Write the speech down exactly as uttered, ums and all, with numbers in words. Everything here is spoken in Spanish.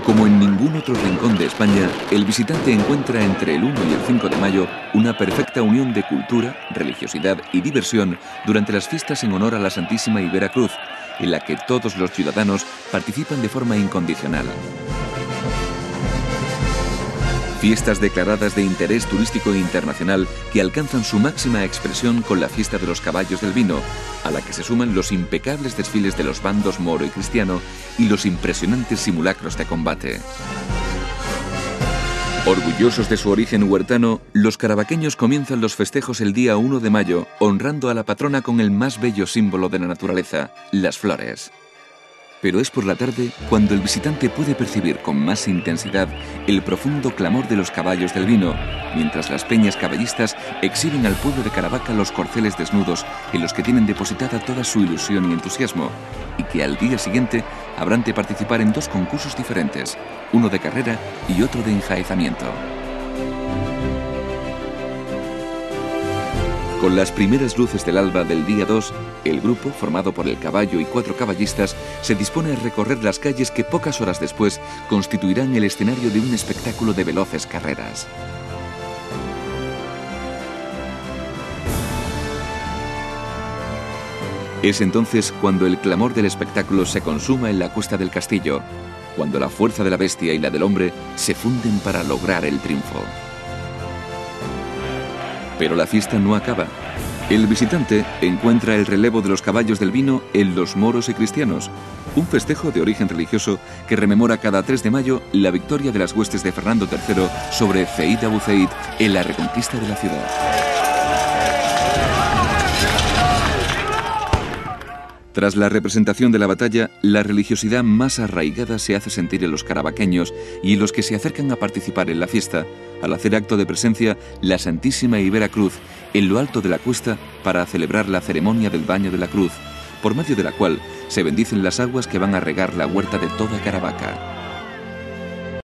Como en ningún otro rincón de España, el visitante encuentra entre el uno y el cinco de mayo una perfecta unión de cultura, religiosidad y diversión durante las fiestas en honor a la Santísima y Vera Cruz, en la que todos los ciudadanos participan de forma incondicional. Fiestas declaradas de interés turístico internacional que alcanzan su máxima expresión con la fiesta de los caballos del vino, a la que se suman los impecables desfiles de los bandos moro y cristiano y los impresionantes simulacros de combate. Orgullosos de su origen huertano, los carabaqueños comienzan los festejos el día uno de mayo, honrando a la patrona con el más bello símbolo de la naturaleza, las flores. Pero es por la tarde cuando el visitante puede percibir con más intensidad el profundo clamor de los caballos del vino, mientras las peñas caballistas exhiben al pueblo de Caravaca los corceles desnudos en los que tienen depositada toda su ilusión y entusiasmo, y que al día siguiente habrán de participar en dos concursos diferentes, uno de carrera y otro de enjaezamiento. Con las primeras luces del alba del día dos, el grupo, formado por el caballo y cuatro caballistas, se dispone a recorrer las calles que pocas horas después constituirán el escenario de un espectáculo de veloces carreras. Es entonces cuando el clamor del espectáculo se consuma en la cuesta del castillo, cuando la fuerza de la bestia y la del hombre se funden para lograr el triunfo. Pero la fiesta no acaba. El visitante encuentra el relevo de los caballos del vino en los moros y cristianos, un festejo de origen religioso que rememora cada tres de mayo la victoria de las huestes de Fernando tercero sobre Zeid Abu Zeid en la reconquista de la ciudad. Tras la representación de la batalla, la religiosidad más arraigada se hace sentir en los carabaqueños y en los que se acercan a participar en la fiesta, al hacer acto de presencia la Santísima y Vera Cruz en lo alto de la cuesta para celebrar la ceremonia del baño de la cruz, por medio de la cual se bendicen las aguas que van a regar la huerta de toda Caravaca.